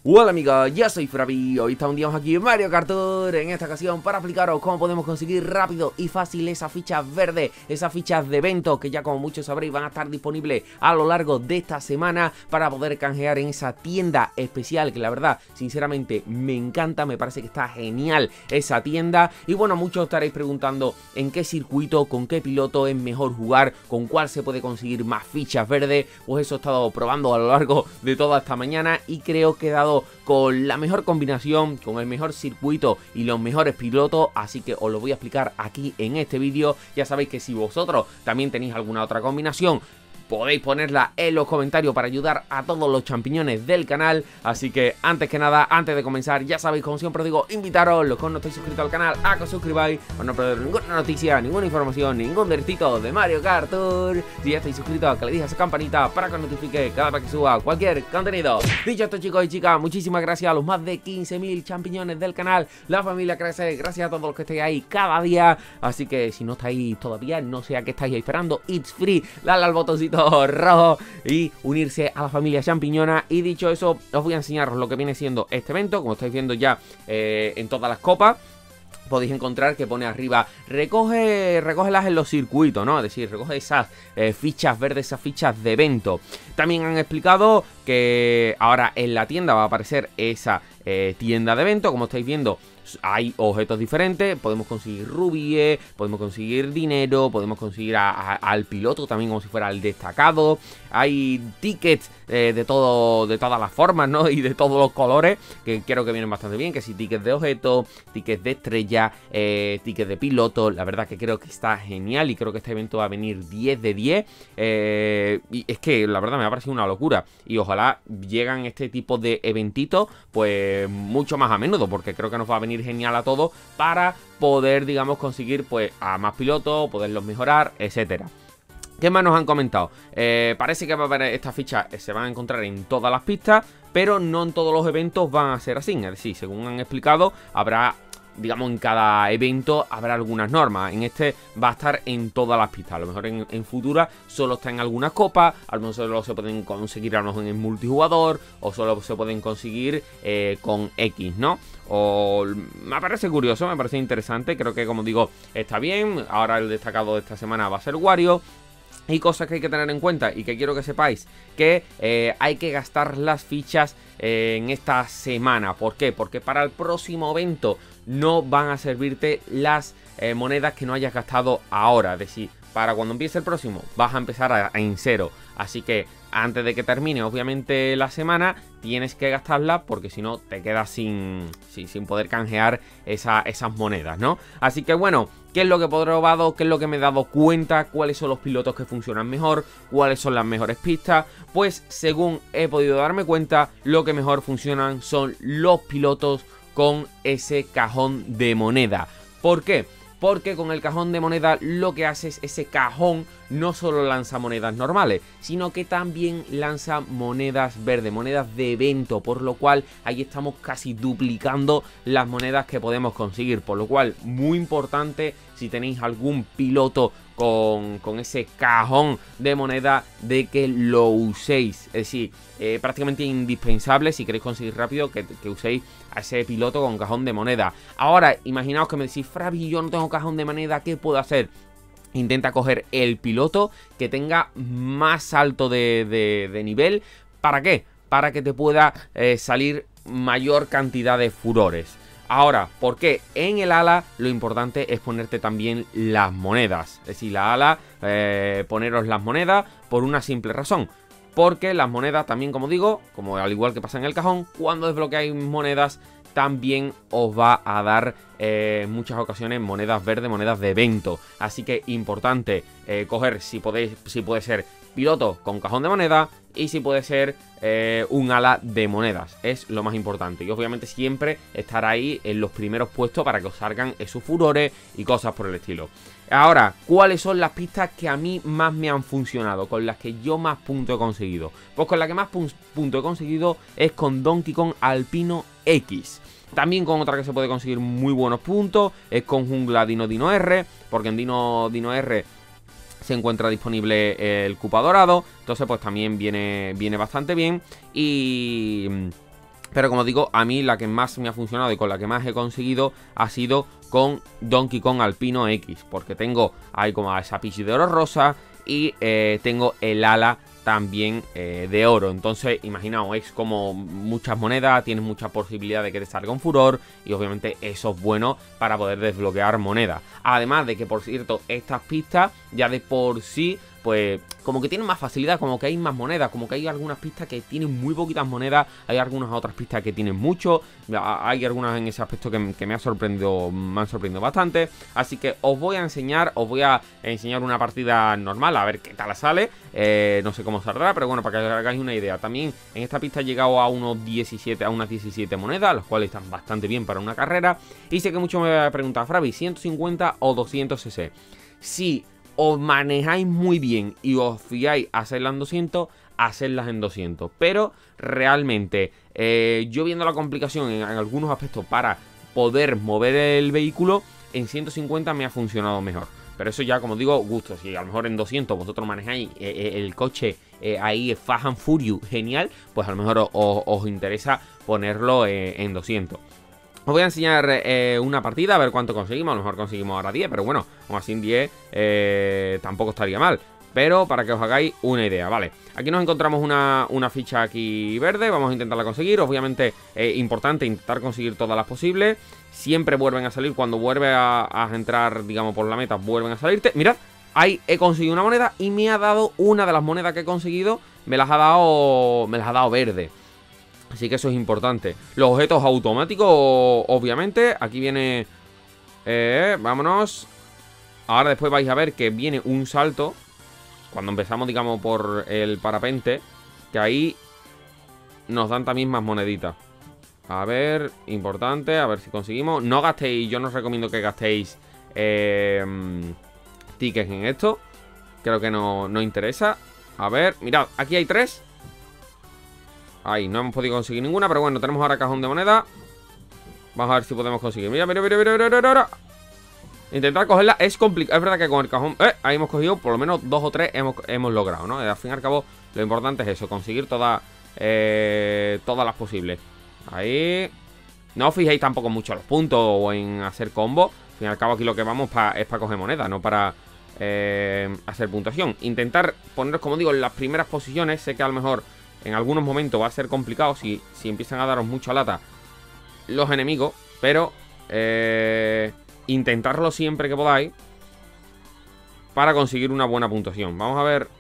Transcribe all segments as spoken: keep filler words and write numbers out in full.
Hola amigos, yo soy Fravi, hoy estamos aquí en Mario Kart Tour, en esta ocasión para explicaros cómo podemos conseguir rápido y fácil esas fichas verdes, esas fichas de evento que ya como muchos sabréis van a estar disponibles a lo largo de esta semana para poder canjear en esa tienda especial que la verdad, sinceramente me encanta, me parece que está genial esa tienda. Y bueno, muchos estaréis preguntando en qué circuito, con qué piloto es mejor jugar, con cuál se puede conseguir más fichas verdes. Pues eso he estado probando a lo largo de toda esta mañana y creo que he dado con la mejor combinación, con el mejor circuito y los mejores pilotos, así que os lo voy a explicar aquí en este vídeo. Ya sabéis que si vosotros también tenéis alguna otra combinación, podéis ponerla en los comentarios para ayudar a todos los champiñones del canal. Así que antes que nada, antes de comenzar, ya sabéis, como siempre os digo, invitaros, los que no estáis suscritos al canal, a que os suscribáis para no perder ninguna noticia, ninguna información, ningún dertito de Mario Kart Tour. Si ya estáis suscritos, a que le deis a esa campanita para que os notifique cada vez que suba cualquier contenido. Dicho esto, chicos y chicas, muchísimas gracias a los más de quince mil champiñones del canal. La familia crece, gracias a todos los que estéis ahí cada día. Así que si no estáis todavía, no sé a qué estáis esperando, it's free, dale al botoncito rojo y unirse a la familia champiñona. Y dicho eso, os voy a enseñaros lo que viene siendo este evento. Como estáis viendo ya eh, en todas las copas, podéis encontrar que pone arriba recoge, recógelas en los circuitos, ¿no? Es decir, recoge esas eh, fichas verdes, esas fichas de evento. También han explicado que ahora en la tienda va a aparecer esa eh, tienda de evento. Como estáis viendo, hay objetos diferentes, podemos conseguir rubíes, podemos conseguir dinero, podemos conseguir a, a, al piloto también como si fuera el destacado. Hay tickets eh, de todo, de todas las formas, ¿no? Y de todos los colores, que creo que vienen bastante bien, que si tickets de objetos, tickets de estrella, eh, tickets de piloto. La verdad que creo que está genial y creo que este evento va a venir diez de diez. Eh, y es que la verdad me ha parecido una locura. Y ojalá llegan este tipo de eventitos pues mucho más a menudo, porque creo que nos va a venir genial a todos para poder, digamos, conseguir pues a más pilotos, poderlos mejorar, etcétera. ¿Qué más nos han comentado? Eh, parece que va a haber estas fichas, eh, se van a encontrar en todas las pistas, pero no en todos los eventos van a ser así. Es decir, según han explicado, habrá, digamos, en cada evento habrá algunas normas. En este va a estar en todas las pistas. A lo mejor en, en futuras solo está en algunas copas. A lo mejor solo se pueden conseguir a lo mejor en multijugador, o solo se pueden conseguir eh, con X, ¿no? O me parece curioso, me parece interesante. Creo que, como digo, está bien. Ahora el destacado de esta semana va a ser Wario. Y cosas que hay que tener en cuenta y que quiero que sepáis, que eh, hay que gastar las fichas eh, en esta semana. ¿Por qué? Porque para el próximo evento no van a servirte las eh, monedas que no hayas gastado ahora. Es decir, para cuando empiece el próximo vas a empezar a, a en cero. Así que antes de que termine obviamente la semana, tienes que gastarla, porque si no te quedas sin, sin, sin poder canjear esa, esas monedas, ¿no? Así que bueno, ¿qué es lo que he probado? ¿Qué es lo que me he dado cuenta? ¿Cuáles son los pilotos que funcionan mejor? ¿Cuáles son las mejores pistas? Pues según he podido darme cuenta, lo que mejor funcionan son los pilotos con ese cajón de moneda. ¿Por qué? Porque con el cajón de moneda lo que hace es ese cajón no solo lanza monedas normales, sino que también lanza monedas verdes, monedas de evento, por lo cual ahí estamos casi duplicando las monedas que podemos conseguir. Por lo cual, muy importante, si tenéis algún piloto con, con ese cajón de moneda, de que lo uséis. Es decir, eh, prácticamente indispensable si queréis conseguir rápido que, que uséis a ese piloto con cajón de moneda. Ahora, imaginaos que me decís, Fravi, yo no tengo cajón de moneda, ¿qué puedo hacer? Intenta coger el piloto que tenga más alto de, de, de nivel. ¿Para qué? Para que te pueda eh, salir mayor cantidad de furores. Ahora, ¿por qué? En el ala lo importante es ponerte también las monedas. Es decir, la ala, eh, poneros las monedas por una simple razón. Porque las monedas también, como digo, como al igual que pasa en el cajón, cuando desbloqueáis monedas también os va a dar eh, en muchas ocasiones monedas verdes, monedas de evento. Así que importante eh, coger, si podéis, si puede ser piloto con cajón de moneda, y si puede ser eh, un ala de monedas. Es lo más importante. Y obviamente siempre estar ahí en los primeros puestos para que os salgan esos furores y cosas por el estilo. Ahora, ¿cuáles son las pistas que a mí más me han funcionado? Con las que yo más puntos he conseguido. Pues con la que más puntos he conseguido es con Donkey Kong Alpino X. También con otra que se puede conseguir muy buenos puntos es con Jungla Dino Dino R, porque en Dino Dino R se encuentra disponible el Koopa dorado, entonces pues también viene, viene bastante bien. Y Pero como digo, a mí la que más me ha funcionado y con la que más he conseguido ha sido con Donkey Kong Alpino X. Porque tengo ahí como esa Peach de oro rosa y eh, tengo el ala también eh, de oro. Entonces, imaginaos, es como muchas monedas, tienes mucha posibilidad de que te salga un furor y obviamente eso es bueno para poder desbloquear monedas. Además de que, por cierto, estas pistas ya de por sí, pues como que tienen más facilidad, como que hay más monedas, como que hay algunas pistas que tienen muy poquitas monedas, hay algunas otras pistas que tienen mucho, hay algunas en ese aspecto que, que me ha sorprendido, me han sorprendido bastante. Así que os voy a enseñar, os voy a enseñar una partida normal, a ver qué tal sale, eh, no sé cómo saldrá, pero bueno, para que os hagáis una idea. También en esta pista he llegado a unos diecisiete, a unas diecisiete monedas, las cuales están bastante bien para una carrera. Y sé que muchos me van a preguntar, Fravi, ¿ciento cincuenta o doscientos cc? Si os manejáis muy bien y os fiáis a hacerlas en doscientos, hacerlas en doscientos. Pero realmente, eh, yo viendo la complicación en, en algunos aspectos para poder mover el vehículo, en ciento cincuenta me ha funcionado mejor. Pero eso ya, como digo, gusto. Si a lo mejor en doscientos vosotros manejáis eh, el coche eh, ahí Fast and Furious genial, pues a lo mejor os, os interesa ponerlo eh, en doscientos. Os voy a enseñar eh, una partida, a ver cuánto conseguimos. A lo mejor conseguimos ahora diez, pero bueno, aún así en diez eh, tampoco estaría mal. Pero para que os hagáis una idea, vale. Aquí nos encontramos una, una ficha aquí verde, vamos a intentarla conseguir. Obviamente es eh, importante intentar conseguir todas las posibles. Siempre vuelven a salir, cuando vuelve a, a entrar, digamos, por la meta, vuelven a salirte. Mirad, ahí he conseguido una moneda y me ha dado una de las monedas que he conseguido, me las ha dado, me las ha dado verde. Así que eso es importante. Los objetos automáticos, obviamente. Aquí viene... Eh, vámonos. Ahora después vais a ver que viene un salto. Cuando empezamos, digamos, por el parapente. Que ahí nos dan también más moneditas. A ver, importante. A ver si conseguimos. No gastéis, yo no os recomiendo que gastéis eh, tickets en esto. Creo que no, no interesa. A ver, mirad, aquí hay tres. Ahí, no hemos podido conseguir ninguna, pero bueno, tenemos ahora cajón de moneda. Vamos a ver si podemos conseguir. Mira, mira, mira, mira, mira, mira. Intentar cogerla es complicado. Es verdad que con el cajón, eh, ahí hemos cogido por lo menos dos o tres hemos, hemos logrado, ¿no? Al fin y al cabo, lo importante es eso, conseguir todas eh, todas las posibles. Ahí. No os fijéis tampoco mucho en los puntos o en hacer combo. Al fin y al cabo, aquí lo que vamos pa, es para coger moneda, no para eh, hacer puntuación. Intentar poneros, como digo, en las primeras posiciones. Sé que a lo mejor en algunos momentos va a ser complicado si, si empiezan a daros mucha lata los enemigos, pero eh, intentarlo siempre que podáis para conseguir una buena puntuación. Vamos a ver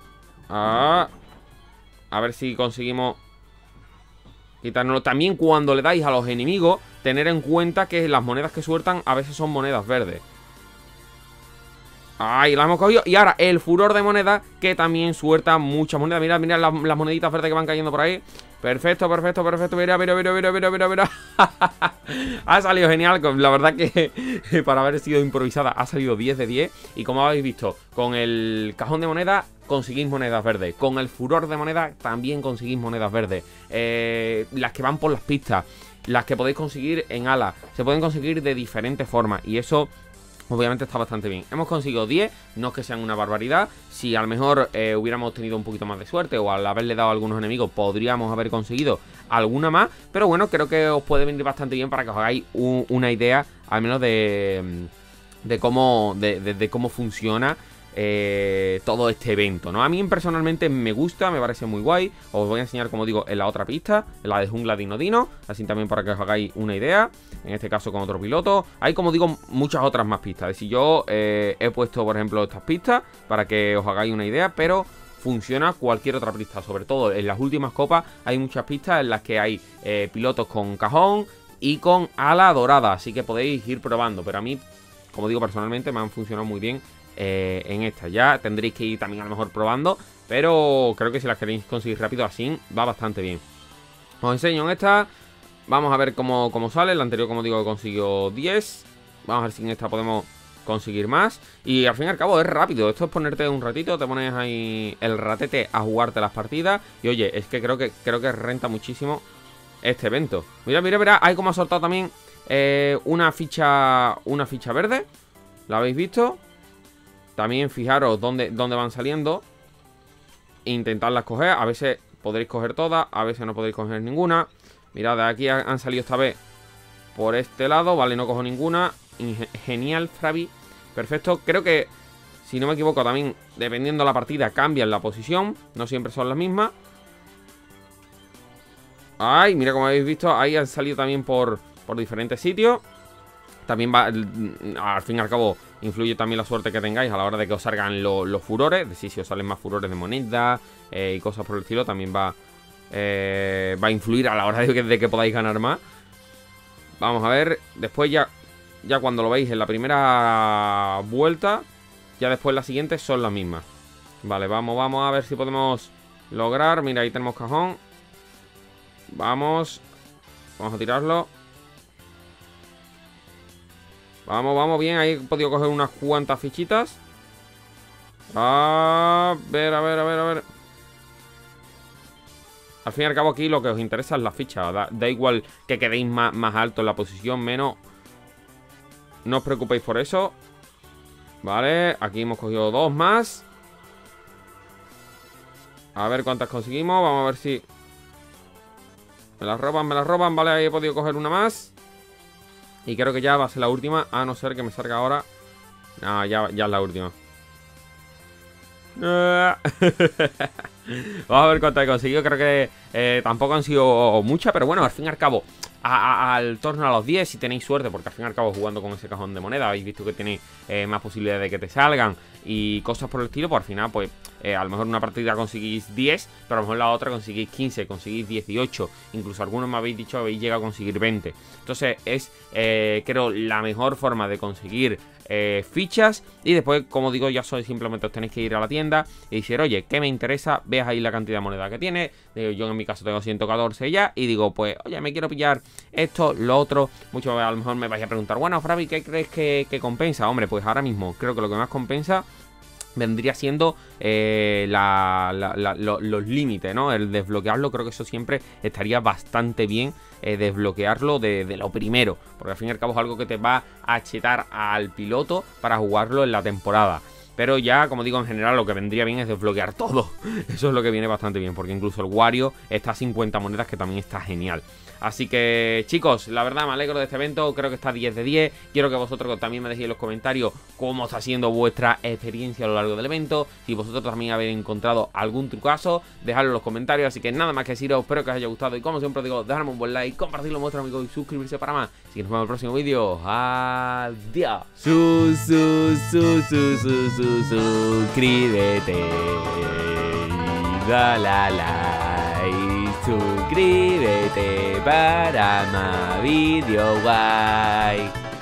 a, a ver si conseguimos quitárnoslo. También cuando le dais a los enemigos, tener en cuenta que las monedas que sueltan a veces son monedas verdes. Ahí la hemos cogido. Y ahora el furor de moneda, que también suelta muchas monedas. Mirad, mirad las, las moneditas verdes que van cayendo por ahí. Perfecto, perfecto, perfecto. Mira, mira, mira, mira, mira, mira, mira. Ha salido genial. La verdad que para haber sido improvisada ha salido diez de diez. Y como habéis visto, con el cajón de moneda conseguís monedas verdes. Con el furor de moneda también conseguís monedas verdes. Eh, las que van por las pistas, las que podéis conseguir en alas, se pueden conseguir de diferentes formas. Y eso obviamente está bastante bien. Hemos conseguido diez, no es que sean una barbaridad. Si a lo mejor eh, hubiéramos tenido un poquito más de suerte o al haberle dado a algunos enemigos podríamos haber conseguido alguna más. Pero bueno, creo que os puede venir bastante bien para que os hagáis un, una idea al menos de, de, cómo, de, de, de cómo funciona eh, todo este evento, ¿no? A mí personalmente me gusta, me parece muy guay. Os voy a enseñar, como digo, en la otra pista, en la de Jungla Dino Dino, así también para que os hagáis una idea. En este caso con otro piloto. Hay, como digo, muchas otras más pistas. Es decir, yo eh, he puesto, por ejemplo, estas pistas para que os hagáis una idea, pero funciona cualquier otra pista. Sobre todo en las últimas copas hay muchas pistas en las que hay eh, pilotos con cajón y con ala dorada, así que podéis ir probando. Pero a mí, como digo, personalmente me han funcionado muy bien eh, en esta. Ya tendréis que ir también a lo mejor probando, pero creo que si las queréis conseguir rápido así, va bastante bien. Os enseño en esta. Vamos a ver cómo, cómo sale. La anterior, como digo, consiguió diez. Vamos a ver si en esta podemos conseguir más. Y al fin y al cabo es rápido. Esto es ponerte un ratito, te pones ahí el ratete a jugarte las partidas. Y oye, es que creo que creo que renta muchísimo este evento. Mira, mira, mira. Hay como ha soltado también eh, una ficha una ficha verde. ¿La habéis visto? También fijaros dónde, dónde van saliendo. Intentarlas coger. A veces podréis coger todas, a veces no podréis coger ninguna. Mirad, de aquí han salido esta vez por este lado. Vale, no cojo ninguna. Genial, Fravi. Perfecto. Creo que, si no me equivoco, también, dependiendo de la partida, cambian la posición. No siempre son las mismas. Ay, mira, como habéis visto, ahí han salido también por, por diferentes sitios. También va, al fin y al cabo, influye también la suerte que tengáis a la hora de que os salgan lo, los furores. Es decir, si os salen más furores de moneda eh, y cosas por el estilo, también va, eh, va a influir a la hora de que, de que podáis ganar más. Vamos a ver, después ya, ya cuando lo veis en la primera vuelta, ya después las siguientes son las mismas. Vale, vamos, vamos a ver si podemos lograr. Mira, ahí tenemos cajón. Vamos, vamos a tirarlo. Vamos, vamos, bien, ahí he podido coger unas cuantas fichitas. A ver, a ver, a ver, a ver. Al fin y al cabo aquí lo que os interesa es la ficha. Da, da igual que quedéis más, más alto en la posición, menos. No os preocupéis por eso. Vale, aquí hemos cogido dos más. A ver cuántas conseguimos, vamos a ver si... Me las roban, me las roban, vale, ahí he podido coger una más. Y creo que ya va a ser la última, a no ser que me salga ahora. No, ya, ya es la última. Vamos a ver cuánto he conseguido. Creo que eh, tampoco han sido muchas, pero bueno, al fin y al cabo, a, a, al torno a los diez, si tenéis suerte, porque al fin y al cabo jugando con ese cajón de moneda, habéis visto que tenéis eh, más posibilidades de que te salgan y cosas por el estilo, pues al final, pues eh, a lo mejor una partida conseguís diez, pero a lo mejor la otra conseguís quince, conseguís dieciocho, incluso algunos me habéis dicho que habéis llegado a conseguir veinte. Entonces es, eh, creo, la mejor forma de conseguir eh, fichas. Y después, como digo, ya sois, simplemente os tenéis que ir a la tienda y decir, oye, ¿qué me interesa? Veas ahí la cantidad de moneda que tiene. Yo en mi caso tengo ciento catorce ya, y digo, pues, oye, me quiero pillar esto, lo otro. Muchos a lo mejor me vais a preguntar, bueno, Fravi, ¿qué crees que, que compensa? Hombre, pues ahora mismo creo que lo que más compensa vendría siendo eh, la, la, la, lo, los límites, ¿no? El desbloquearlo, creo que eso siempre estaría bastante bien, eh, desbloquearlo de, de lo primero, porque al fin y al cabo es algo que te va a chetar al piloto para jugarlo en la temporada. Pero ya, como digo, en general lo que vendría bien es desbloquear todo. Eso es lo que viene bastante bien, porque incluso el Wario está a cincuenta monedas, que también está genial. Así que, chicos, la verdad me alegro de este evento. Creo que está diez de diez. Quiero que vosotros también me dejéis en los comentarios cómo está siendo vuestra experiencia a lo largo del evento. Si vosotros también habéis encontrado algún trucazo, dejadlo en los comentarios. Así que nada más que deciros, espero que os haya gustado. Y como siempre os digo, dejadme un buen like, compartirlo con vuestros amigos y suscribirse para más. Así que nos vemos en el próximo vídeo. Adiós. Su, su, su, su, su, su, suscríbete. Dale a like, suscríbete para más vídeos guay.